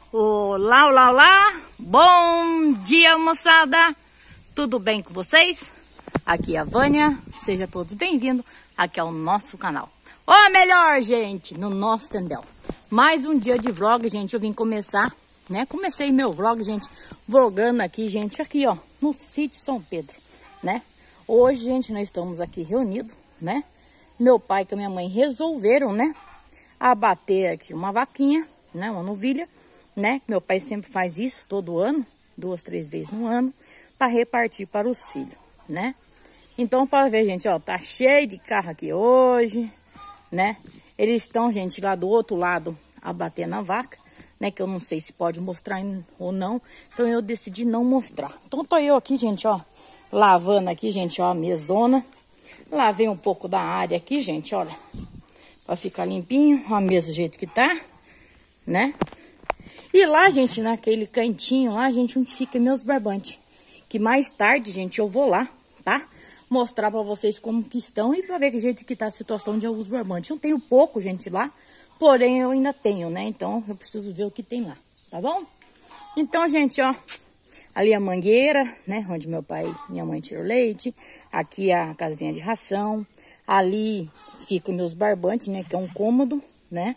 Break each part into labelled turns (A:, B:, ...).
A: Olá, olá, olá! Bom dia, moçada! Tudo bem com vocês? Aqui é a Vânia, sejam todos bem-vindos aqui ao nosso canal. Ou melhor, gente, no nosso tendel. Mais um dia de vlog, gente, eu vim começar, né? Comecei meu vlog, gente, vlogando aqui, gente, aqui, ó, no sítio São Pedro, né? Hoje, gente, nós estamos aqui reunidos, né? Meu pai e a minha mãe resolveram, né? Abater aqui uma vaquinha, né? Uma novilha, né? Meu pai sempre faz isso todo ano, 2, 3 vezes no ano, para repartir para os filhos, né? Então, para ver, gente, ó, tá cheio de carro aqui hoje, né? Eles estão, gente, lá do outro lado abatendo a vaca, né? Que eu não sei se pode mostrar ou não. Então, eu decidi não mostrar. Então, tô eu aqui, gente, ó, lavando aqui, gente, ó, a mesona. Lavei um pouco da área aqui, gente, olha, pra ficar limpinho, ó, a mesa do jeito que tá, né? E lá, gente, naquele cantinho lá, gente, onde fica meus barbantes. Que mais tarde, gente, eu vou lá, tá? Mostrar pra vocês como que estão e pra ver que jeito que tá a situação de alguns barbantes. Eu tenho pouco, gente, lá, porém eu ainda tenho, né? Então, eu preciso ver o que tem lá, tá bom? Então, gente, ó, ali a mangueira, né? Onde meu pai e minha mãe tiram leite. Aqui a casinha de ração. Ali ficam meus barbantes, né? Que é um cômodo, né?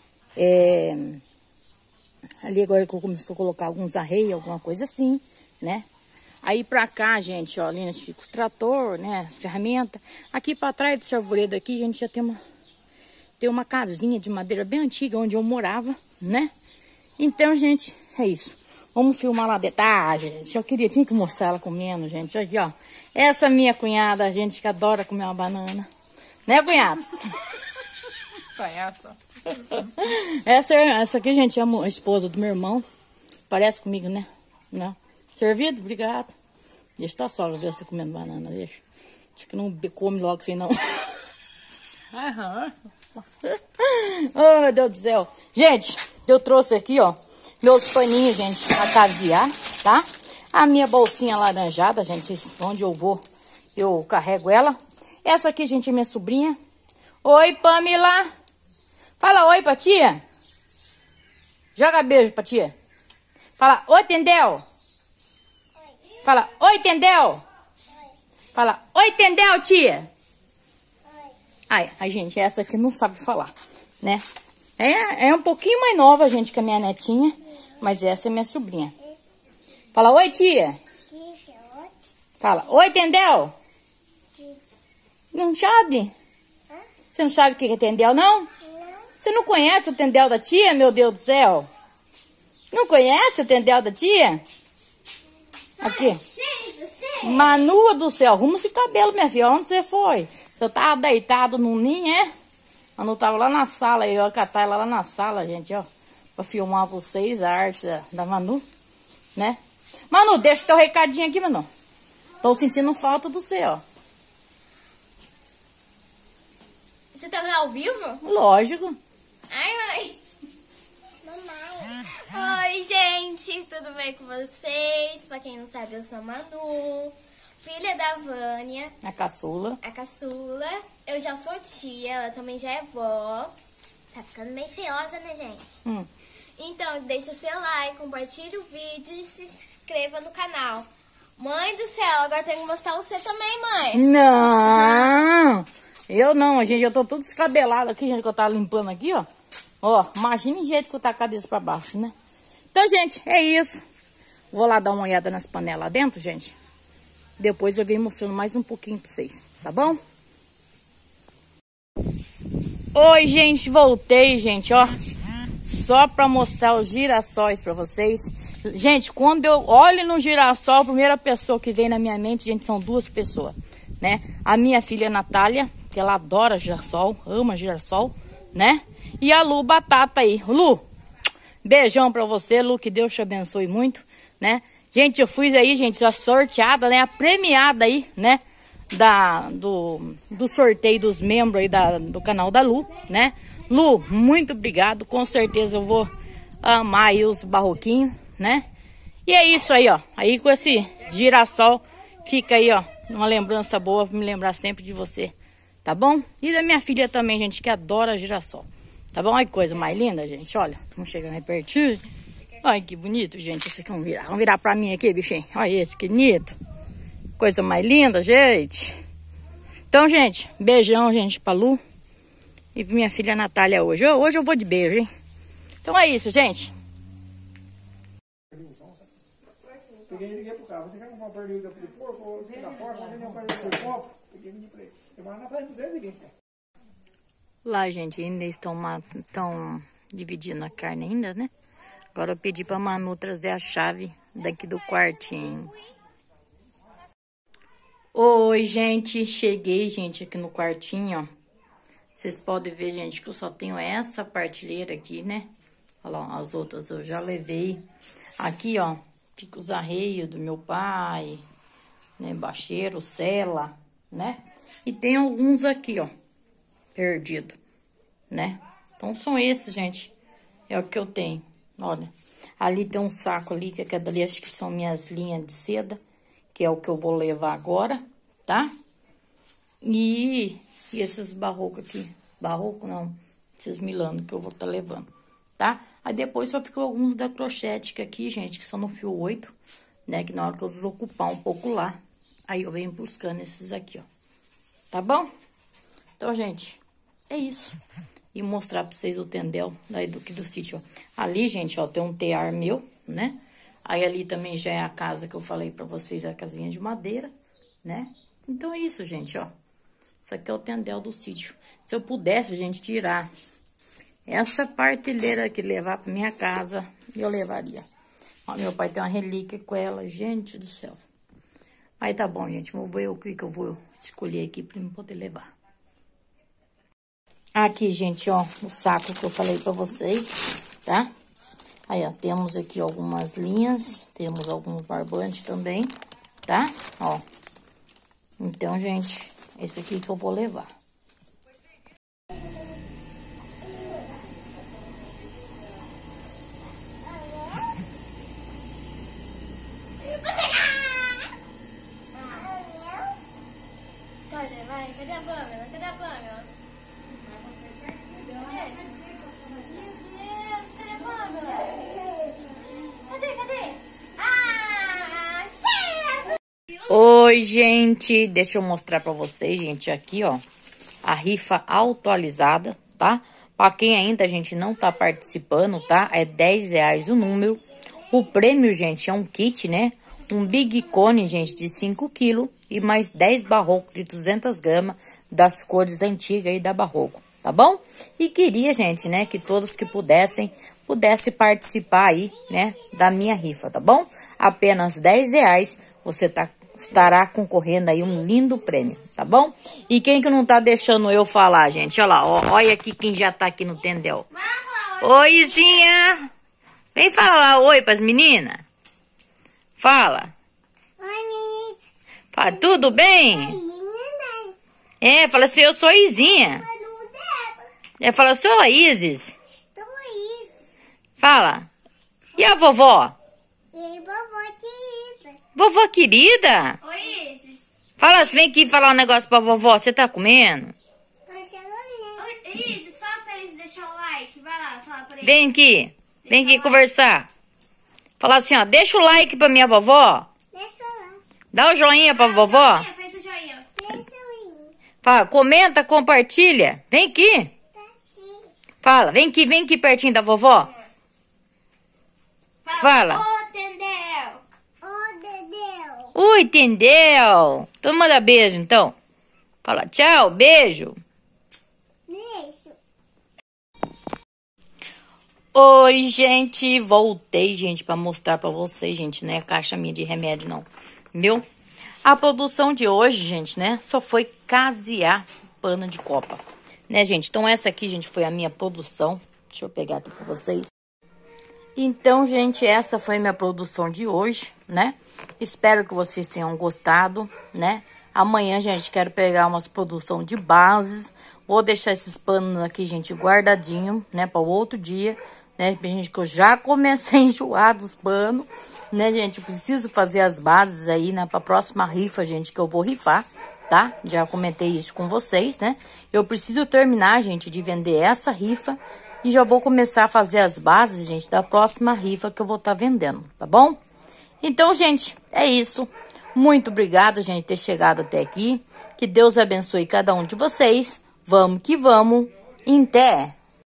A: Ali agora que eu comecei a colocar alguns arreios, alguma coisa assim, né? Aí pra cá, gente, ó, ali onde fica os trator, né? As ferramentas. Aqui pra trás desse arvoredo aqui, gente, já tem uma casinha de madeira bem antiga onde eu morava, né? Então, gente, é isso. Vamos filmar lá dentro. Ah, gente, eu tinha que mostrar ela comendo, gente. Aqui, ó. Essa minha cunhada, gente, que adora comer uma banana. Né, cunhada? Essa aqui, gente, é a esposa do meu irmão. Parece comigo, né? Não. Servido? Obrigado. Deixa tá só, ver você comendo banana, deixa. Acho que não come logo assim, não. Oh, meu Deus do céu. Gente, eu trouxe aqui, ó, meus paninhos, gente, pra casear, tá? A minha bolsinha laranjada, gente, onde eu vou, eu carrego ela. Essa aqui, gente, é minha sobrinha. Oi, Pamela. Fala oi pra tia. Joga beijo pra tia. Fala, oi, Tendel. Fala, oi, Tendel. Fala, oi, Tendel, tia. Ai, gente, essa aqui não sabe falar, né? É um pouquinho mais nova, gente, que a minha netinha. Mas essa é minha sobrinha. Fala, oi, tia. Fala, oi, Tendel. Não sabe? Você não sabe o que é Tendel, não? Você não conhece o Tendel da tia, meu Deus do céu? Não conhece o Tendel da tia? Aqui. Manu do céu, arruma esse cabelo, minha filha. Onde você foi? Eu tava deitado no ninho, é? Manu tava lá na sala, eu ia catar ela lá na sala, gente, ó. Pra filmar vocês a arte da Manu, né? Manu, deixa o teu recadinho aqui, Manu. Tô sentindo falta do seu, ó.
B: Você tá vendo ao vivo?
A: Lógico.
B: Ai, mãe. Mamãe. Oi, gente. Tudo bem com vocês? Pra quem não sabe, eu sou a Manu, filha da Vânia.
A: A caçula.
B: A caçula. Eu já sou tia, ela também já é vó. Tá ficando bem feiosa, né, gente? Então, deixa o seu like, compartilhe o vídeo e se inscreva no canal. Mãe do céu, agora tem que mostrar você também, mãe.
A: Não, eu não, gente. Eu tô tudo descabelado aqui, gente, que eu tava limpando aqui, ó. Ó, imagina o jeito que eu tá a cabeça pra baixo, né? Então, gente, é isso. Vou lá dar uma olhada nas panelas lá dentro, gente. Depois eu venho mostrando mais um pouquinho pra vocês, tá bom? Oi, gente, voltei, gente, ó. Só pra mostrar os girassóis pra vocês. Gente, quando eu olho no girassol, a primeira pessoa que vem na minha mente, gente, são duas pessoas, né? A minha filha Natália, que ela adora girassol, ama girassol, né? E a Lu Batata aí. Lu, beijão pra você, Lu, que Deus te abençoe muito, né? Gente, eu fui aí, gente, a sorteada, né? A premiada aí, né? Do sorteio dos membros aí do canal da Lu, né? Lu, muito obrigado. Com certeza eu vou amar aí os barroquinhos, né? E é isso aí, ó. Aí com esse girassol fica aí, ó, uma lembrança boa pra me lembrar sempre de você, tá bom? E da minha filha também, gente, que adora girassol. Tá bom? Olha que coisa mais linda, gente. Olha, vamos chegando aí pertinho. Olha que bonito, gente. Esse aqui, vamos virar pra mim aqui, bichinho. Olha esse, que bonito. Coisa mais linda, gente. Então, gente, beijão, gente, pra Lu e pra minha filha Natália hoje. Hoje eu vou de beijo, hein? Então é isso, gente.
C: Peguei e liguei pro carro. Você quer comprar uma perdiga de porco? Ou da porta? Mas não apareceu o copo. Peguei e liguei pra ele. Eu vou na frente do Zé e liguei.
A: Lá, gente, ainda estão dividindo a carne ainda, né? Agora eu pedi pra Manu trazer a chave daqui do quartinho. Oi, gente. Cheguei, gente, aqui no quartinho, ó. Vocês podem ver, gente, que eu só tenho essa partilheira aqui, né? Olha lá, as outras eu já levei. Aqui, ó, fica os arreios do meu pai, né? Bacheiro, cela, né? E tem alguns aqui, ó, perdido, né? Então, são esses, gente. É o que eu tenho. Olha, ali tem um saco ali, que aquela ali acho que são minhas linhas de seda, que é o que eu vou levar agora, tá? E esses barrocos aqui, barroco não, esses milano que eu vou estar levando, tá? Aí depois só ficou alguns da crochética aqui, gente, que são no fio 8, né? Que na hora que eu desocupar um pouco lá, aí eu venho buscando esses aqui, ó. Tá bom? Então, gente, é isso. E mostrar pra vocês o tendel daí do sítio, ó. Ali, gente, ó, tem um tear meu, né? Aí ali também já é a casa que eu falei pra vocês, a casinha de madeira, né? Então é isso, gente, ó. Isso aqui é o tendel do sítio. Se eu pudesse, gente, tirar essa partilheira aqui, levar pra minha casa, eu levaria. Ó, meu pai tem uma relíquia com ela, gente do céu. Aí tá bom, gente, vou ver o que eu vou escolher aqui pra eu poder levar. Aqui, gente, ó, o saco que eu falei pra vocês, tá? Aí, ó, temos aqui algumas linhas, temos alguns barbantes também, tá? Ó. Então, gente, esse aqui que eu vou levar.
B: Cadê a Pamela? Cadê a Pamela?
A: Oi, gente, deixa eu mostrar pra vocês, gente, aqui, ó, a rifa atualizada, tá? Pra quem ainda, gente, não tá participando, tá? É R$10 o número. O prêmio, gente, é um kit, né? Um Big Cone, gente, de 5 kg e mais 10 barrocos de 200 gramas das cores antigas aí da Barroco, tá bom? E queria, gente, né, que todos que pudessem participar aí, né, da minha rifa, tá bom? Apenas R$10, você estará concorrendo aí um lindo prêmio, tá bom? E quem que não tá deixando eu falar, gente? Olha lá, ó, olha aqui quem já tá aqui no tendel. Oi, Izinha! Vem falar oi pras meninas. Fala.
B: Oi, menina.
A: Fala, tudo bem? É, fala assim, eu sou Izinha. É, fala, eu sou a Isis. Fala. E a vovó?
B: E vovó querida.
A: Vovó querida?
B: Oi, Isis.
A: Fala, vem aqui falar um negócio pra vovó. Você tá comendo?
B: Oi, Isis, fala pra eles deixar o like. Vai lá, fala pra eles.
A: Vem aqui. Vem aqui conversar. Fala assim, ó, deixa o like pra minha vovó.
B: Deixa lá.
A: Dá o joinha pra vovó.
B: Joinha, faz o joinha. Deixa o joinha.
A: Fala, comenta, compartilha. Vem aqui.
B: Tá aqui.
A: Fala, vem aqui pertinho da vovó. Fala.
B: Ô, Tendel. Ô, Tendel.
A: Oi, entendeu? Então manda beijo, então. Fala tchau, beijo.
B: Deixa.
A: Oi, gente. Voltei, gente, pra mostrar pra vocês, gente, né? A caixa minha de remédio, não. Viu? A produção de hoje, gente, né? Só foi casear pano de copa. Né, gente? Então, essa aqui, gente, foi a minha produção. Deixa eu pegar aqui pra vocês. Então, gente, essa foi minha produção de hoje, né? Espero que vocês tenham gostado, né? Amanhã, gente, quero pegar umas produção de bases. Vou deixar esses panos aqui, gente, guardadinho, né? Para o outro dia, né? Gente, que eu já comecei a enjoar dos panos, né, gente? Eu preciso fazer as bases aí, né? Para a próxima rifa, gente, que eu vou rifar, tá? Já comentei isso com vocês, né? Eu preciso terminar, gente, de vender essa rifa E já vou começar a fazer as bases, gente, da próxima rifa que eu vou estar vendendo, tá bom? Então, gente, é isso. Muito obrigada, gente, por ter chegado até aqui. Que Deus abençoe cada um de vocês. Vamos que vamos. Em té!